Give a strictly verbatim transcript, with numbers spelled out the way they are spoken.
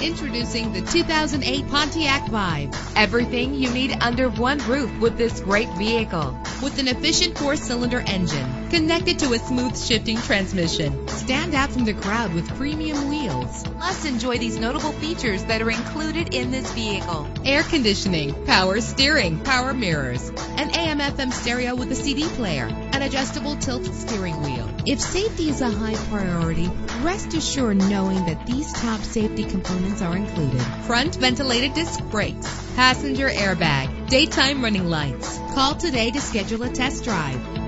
Introducing the two thousand eight Pontiac Vibe. Everything you need under one roof with this great vehicle. With an efficient four-cylinder engine connected to a smooth shifting transmission. Stand out from the crowd with premium wheels. Plus, enjoy these notable features that are included in this vehicle. Air conditioning, power steering, power mirrors, an A M F M stereo with a C D player, an adjustable tilt steering wheel. If safety is a high priority, rest assured knowing that these top safety components are included. Front ventilated disc brakes, passenger airbag, daytime running lights. Call today to schedule a test drive.